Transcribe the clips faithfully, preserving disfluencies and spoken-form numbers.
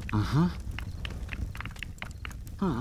Mm-hmm. Hmm.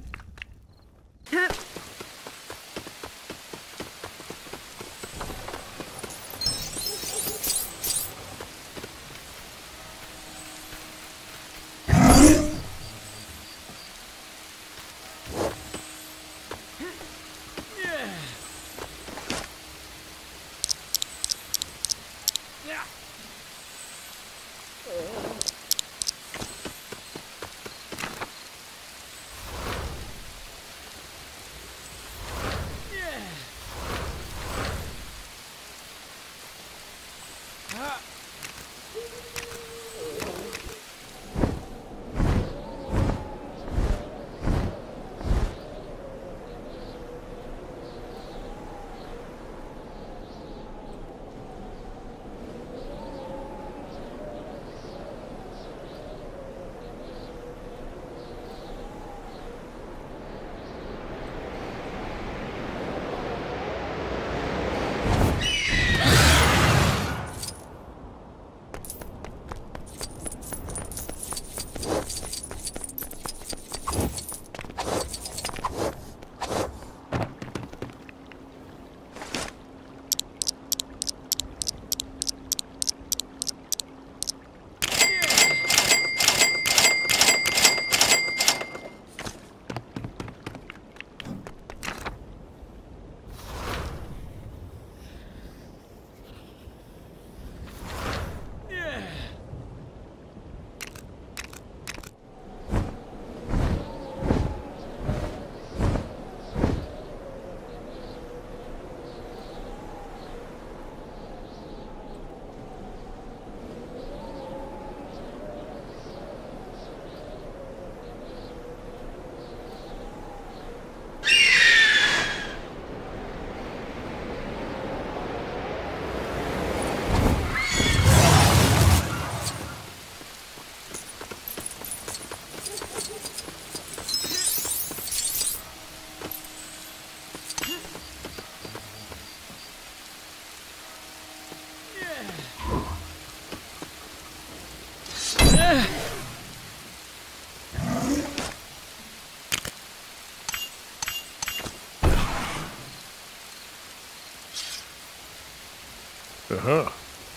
Uh-huh.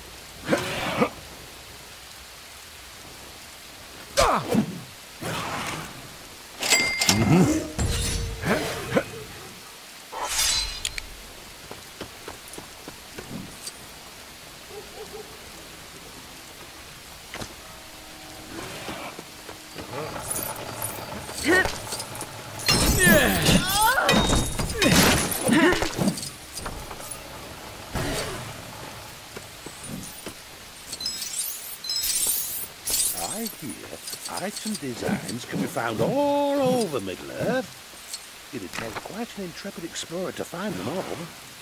Mm-hmm. I hear item designs can be found all over Middle-earth. It'd take quite an intrepid explorer to find them all.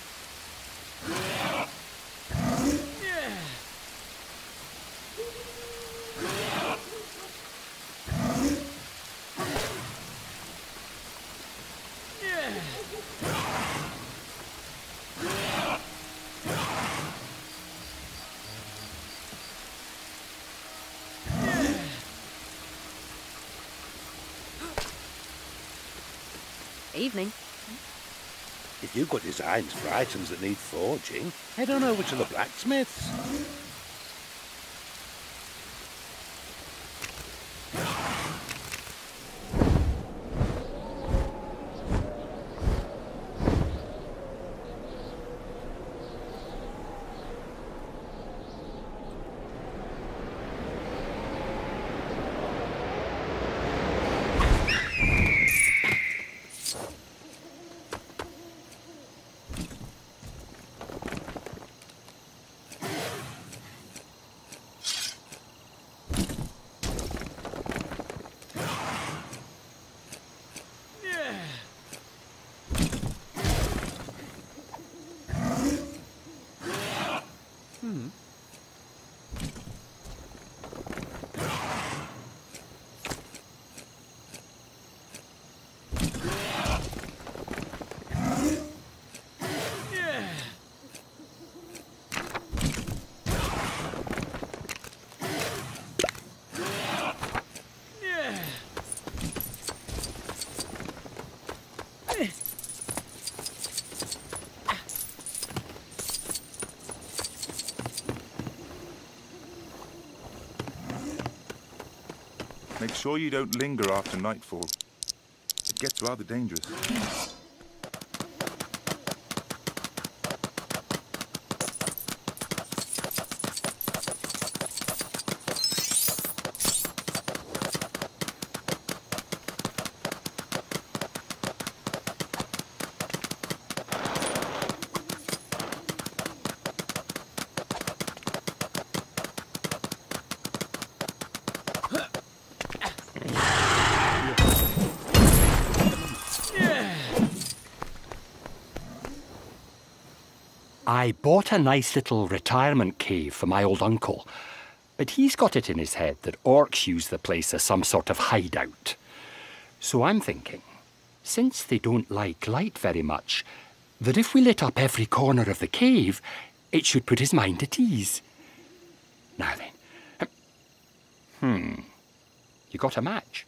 Evening. If you've got designs for items that need forging, head on over to the blacksmiths. Make sure you don't linger after nightfall. It gets rather dangerous. I bought a nice little retirement cave for my old uncle, but he's got it in his head that orcs use the place as some sort of hideout. So I'm thinking, since they don't like light very much, that if we lit up every corner of the cave, it should put his mind at ease. Now then, hmm, you got a match?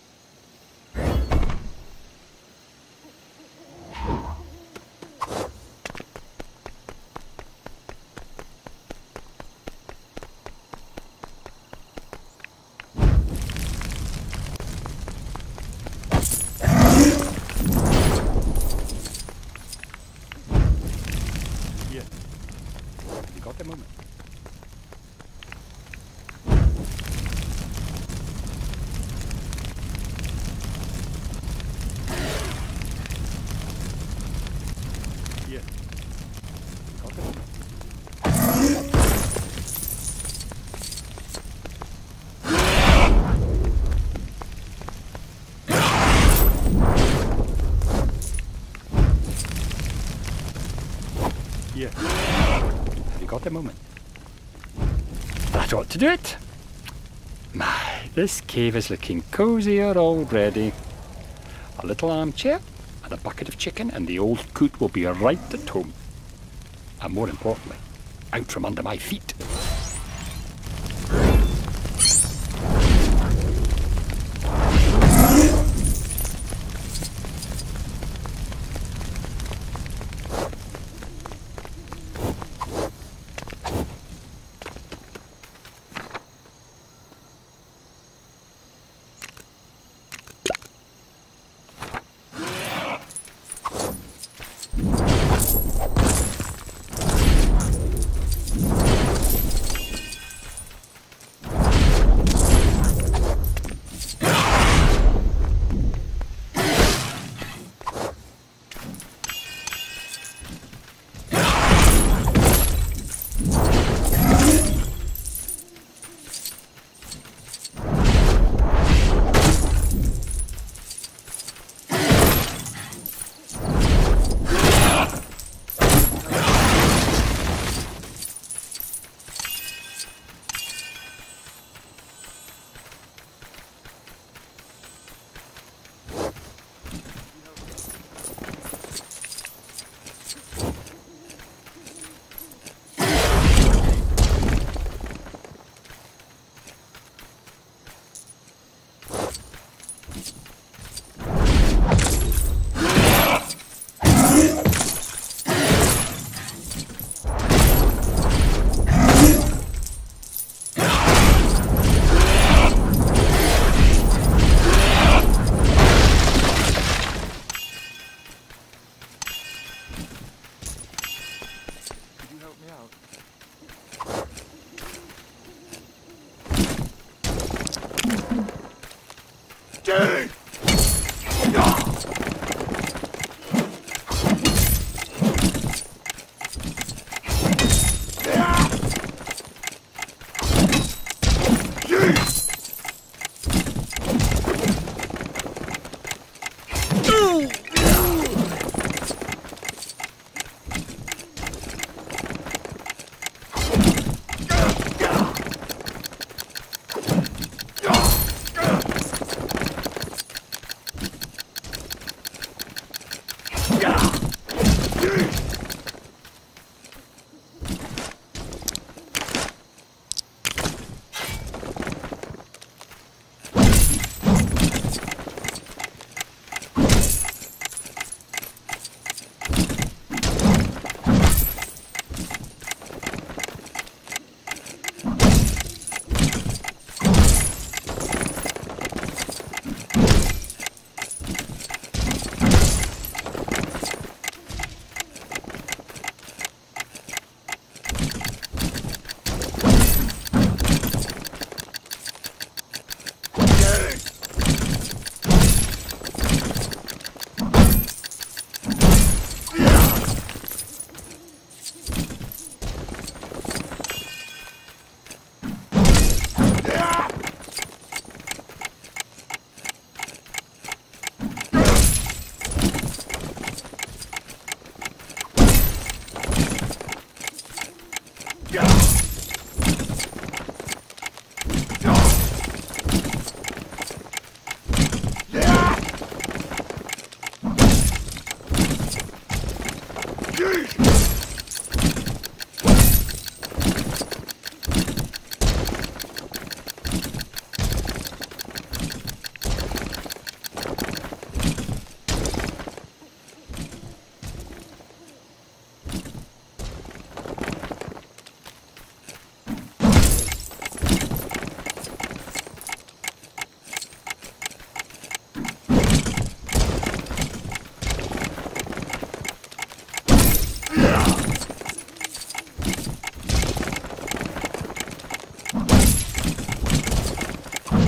Yeah. Have you got the moment? That ought to do it. My, this cave is looking cozier already. A little armchair and a bucket of chicken and the old coot will be right at home. And more importantly, out from under my feet.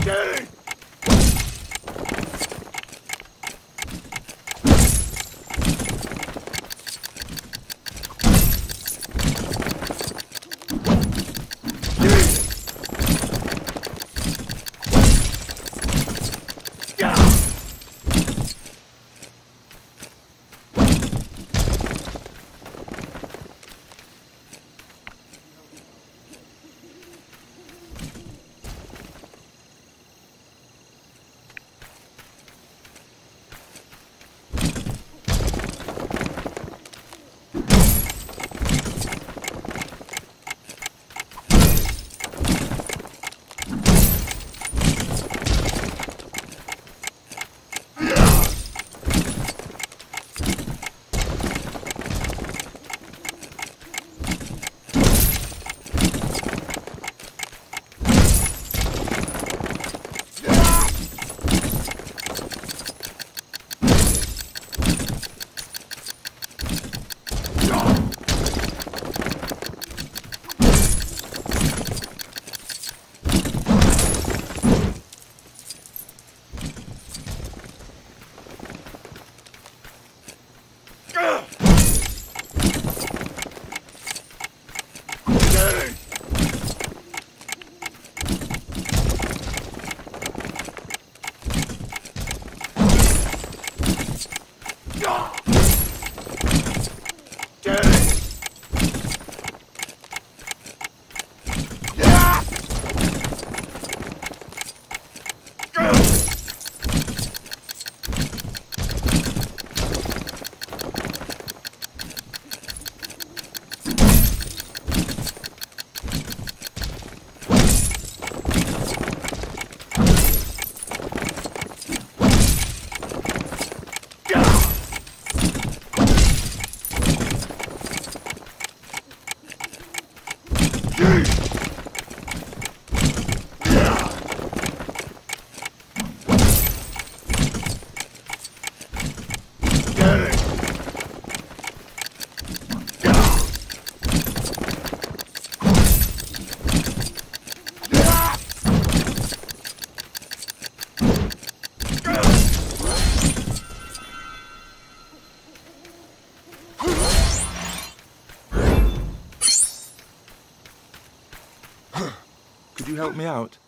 Could you help me out?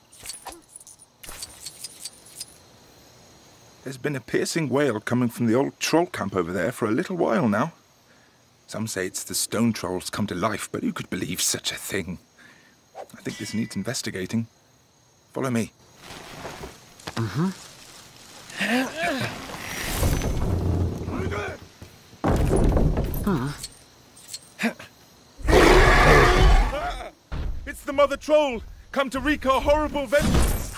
There's been a piercing wail coming from the old troll camp over there for a little while now. Some say it's the stone trolls come to life, but who could believe such a thing? I think this needs investigating. Follow me. Mm-hmm. Huh. It's the mother troll, come to wreak her horrible vengeance.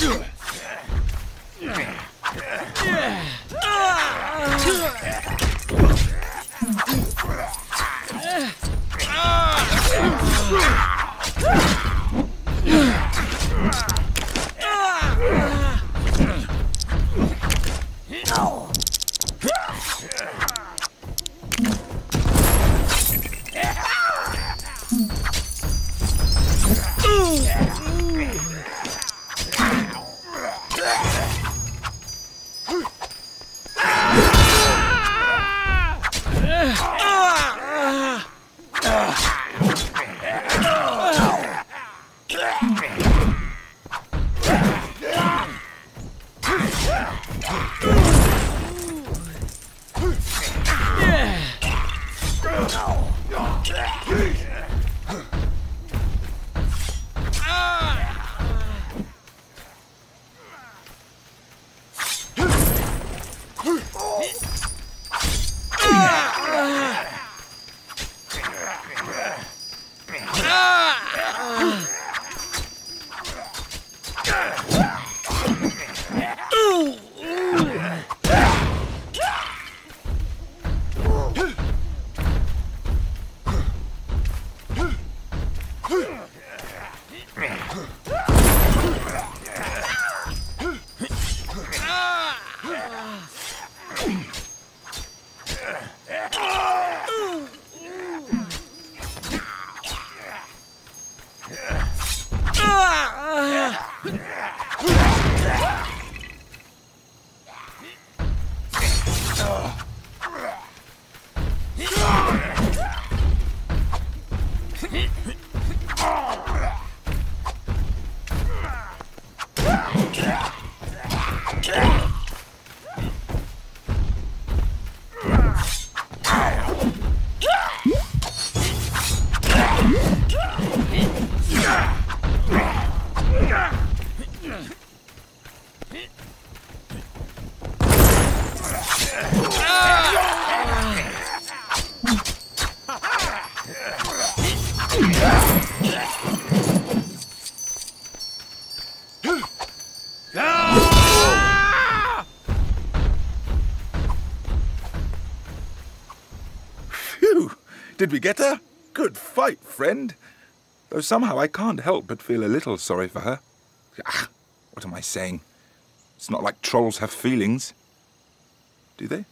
Did we get her? Good fight, friend. Though somehow I can't help but feel a little sorry for her. Ah, what am I saying? It's not like trolls have feelings. Do they?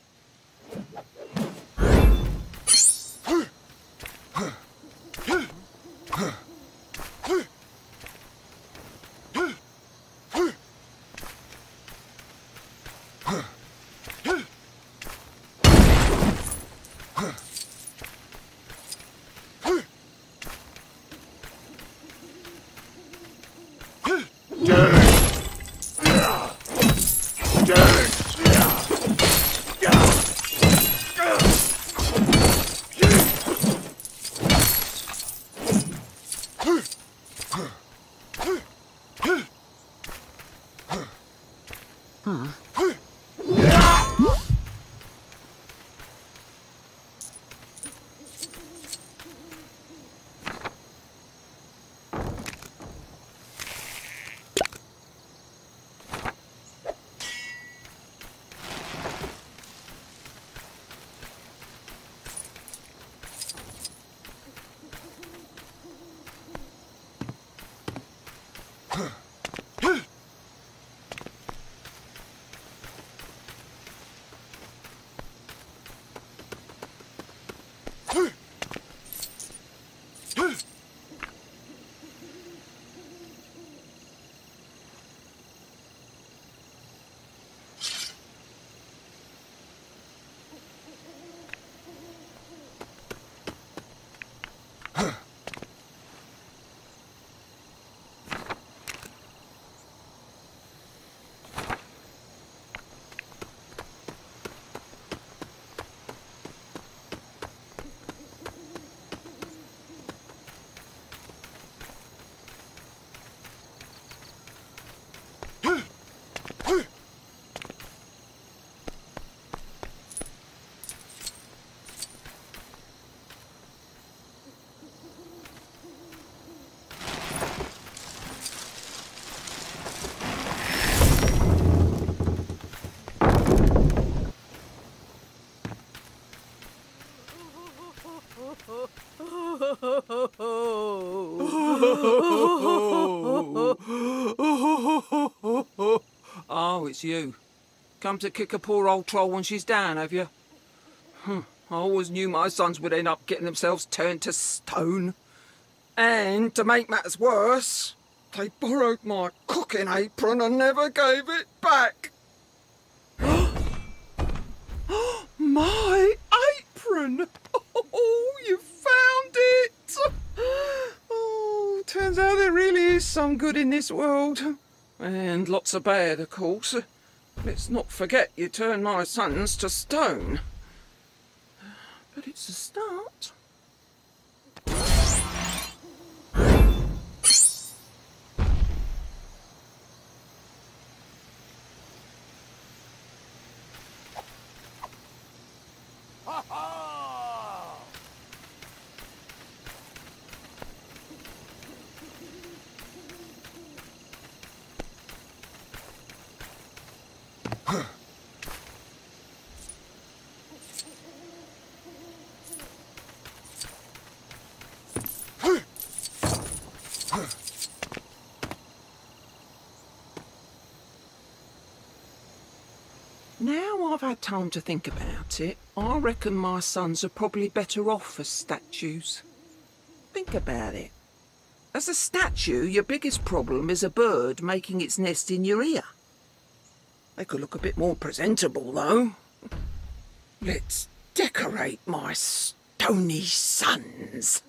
Oh, it's you. Come to kick a poor old troll when she's down, have you? Hm. I always knew my sons would end up getting themselves turned to stone. And to make matters worse, they borrowed my cooking apron and never gave it back. My apron! Oh, you found it! Oh, turns out there really is some good in this world. And lots of bad, of course. Let's not forget you turned my sons to stone. But it's a start. Now I've had time to think about it, I reckon my sons are probably better off as statues. Think about it. As a statue, your biggest problem is a bird making its nest in your ear. They could look a bit more presentable, though. Let's decorate my stony sons.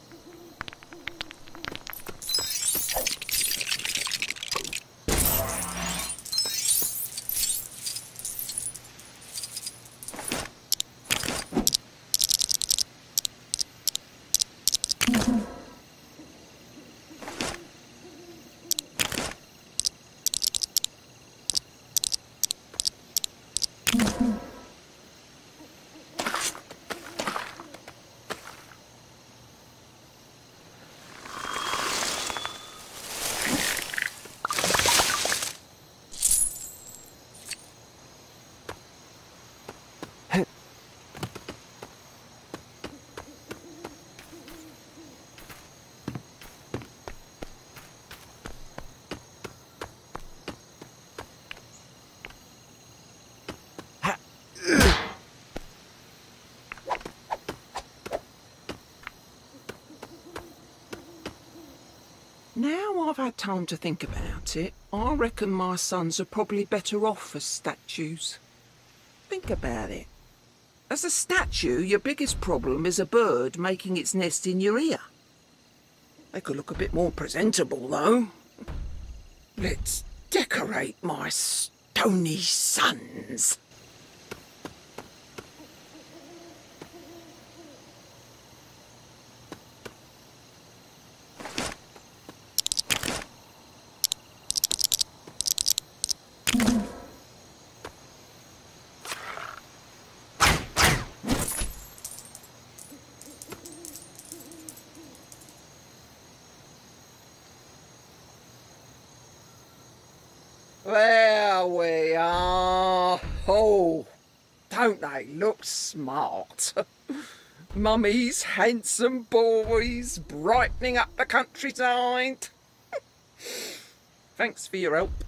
Now I've had time to think about it, I reckon my sons are probably better off as statues. Think about it. As a statue, your biggest problem is a bird making its nest in your ear. They could look a bit more presentable, though. Let's decorate my stony sons. There we are. Oh, don't they look smart? Mummy's handsome boys brightening up the countryside. Thanks for your help.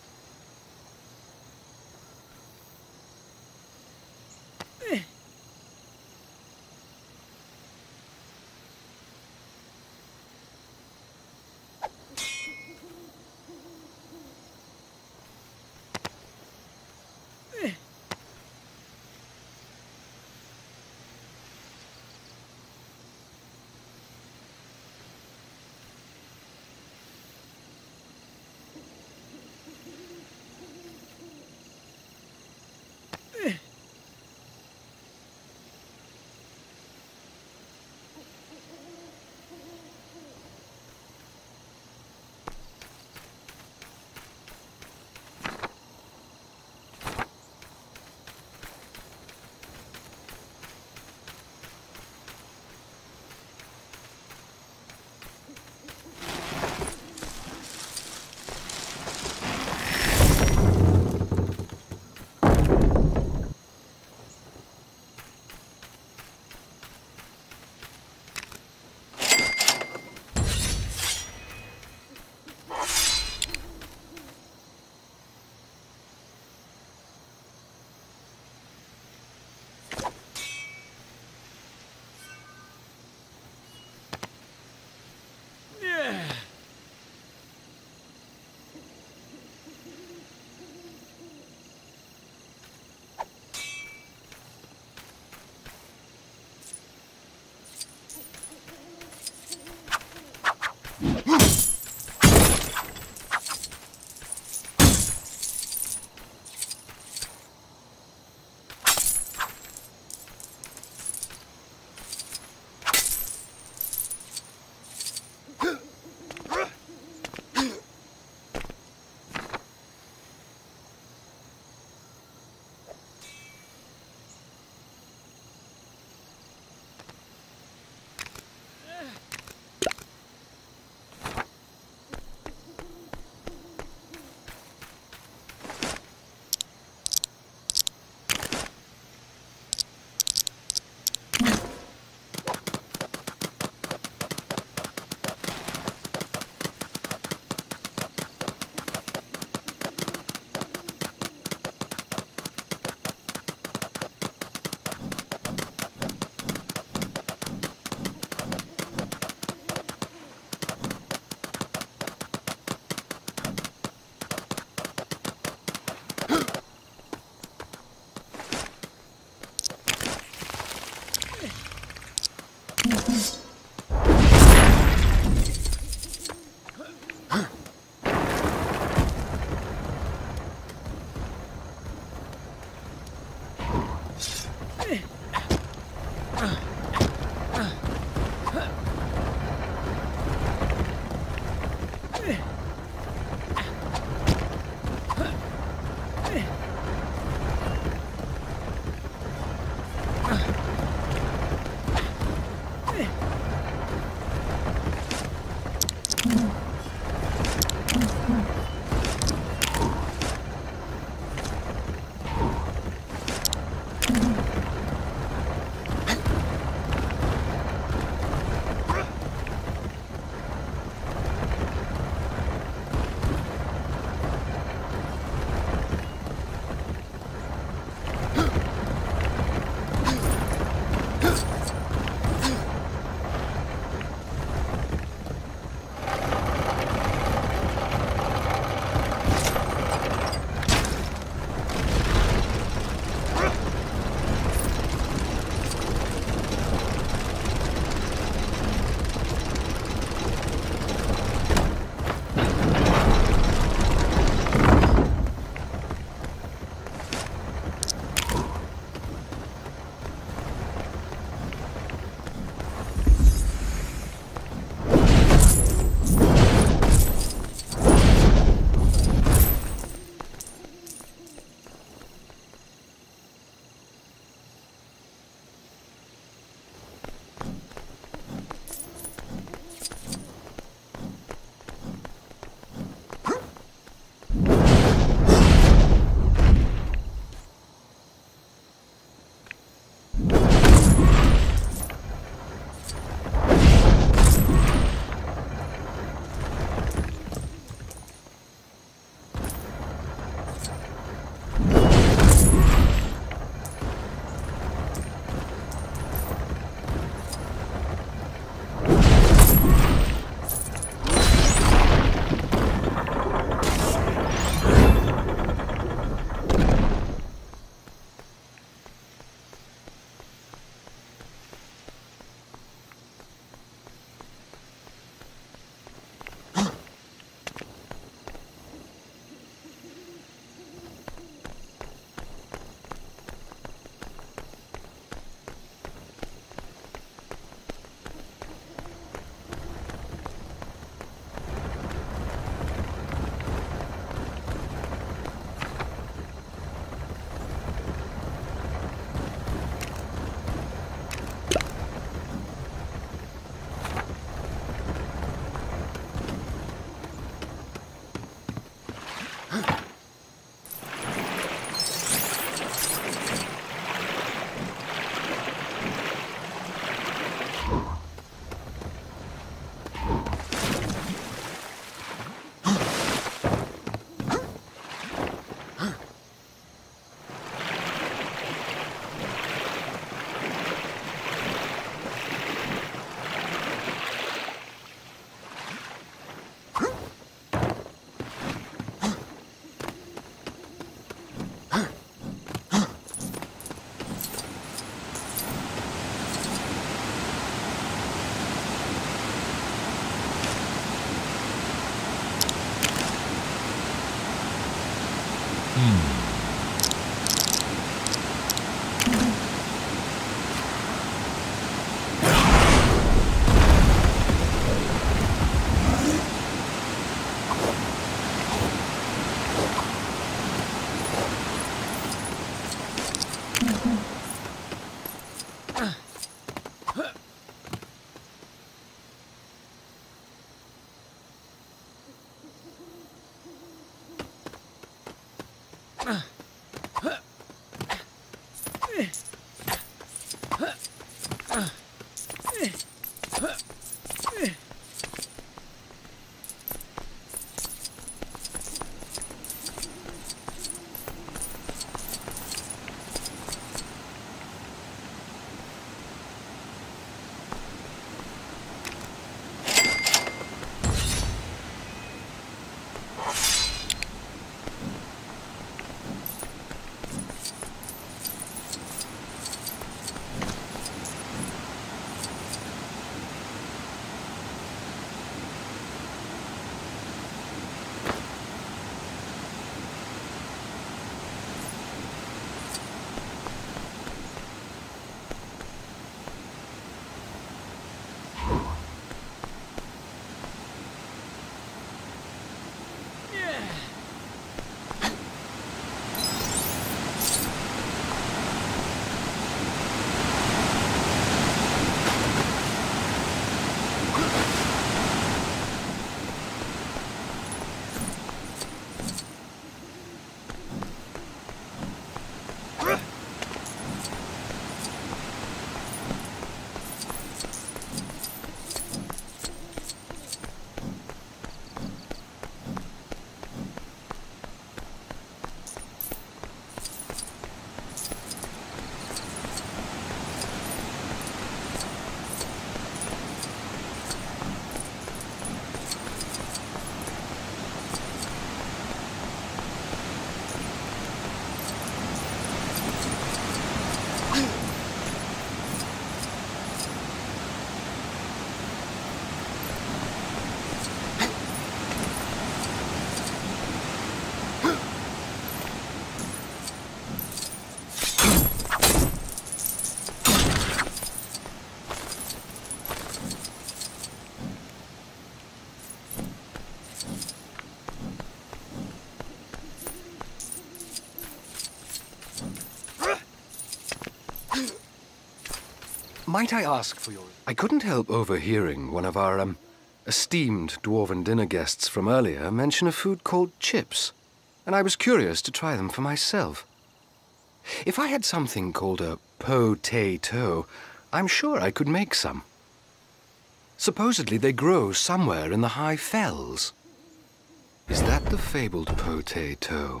Might I ask for your... I couldn't help overhearing one of our, um, esteemed dwarven dinner guests from earlier mention a food called chips, and I was curious to try them for myself. If I had something called a po-tay-to, I'm sure I could make some. Supposedly they grow somewhere in the high fells. Is that the fabled po-tay-to?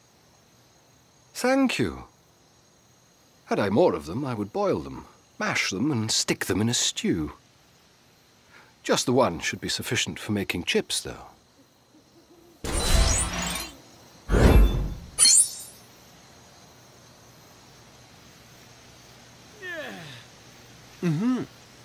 Thank you. Had I more of them, I would boil them, mash them, and stick them in a stew. Just the one should be sufficient for making chips, though. Mm-hmm.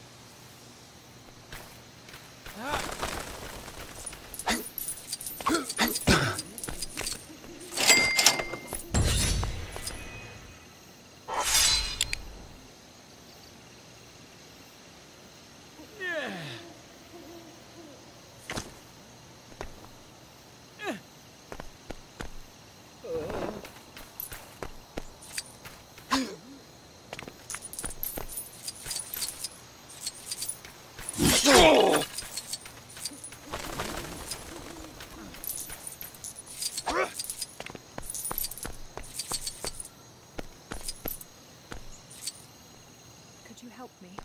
Could you help me?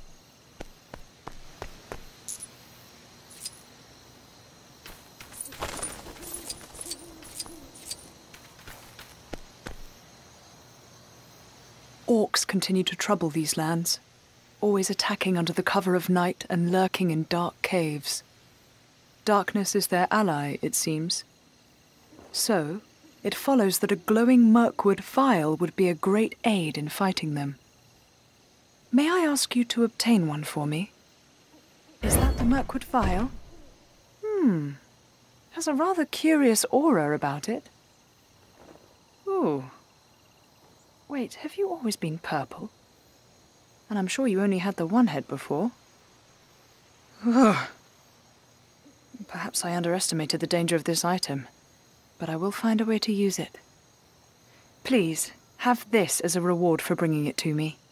Orcs continue to trouble these lands, always attacking under the cover of night and lurking in dark caves. Darkness is their ally, it seems. So, it follows that a glowing Mirkwood vial would be a great aid in fighting them. May I ask you to obtain one for me? Is that the Mirkwood vial? Hmm. Has a rather curious aura about it. Ooh. Wait, have you always been purple? And I'm sure you only had the one head before. Ugh. Perhaps I underestimated the danger of this item, but I will find a way to use it. Please, have this as a reward for bringing it to me.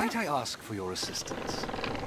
Might I ask for your assistance?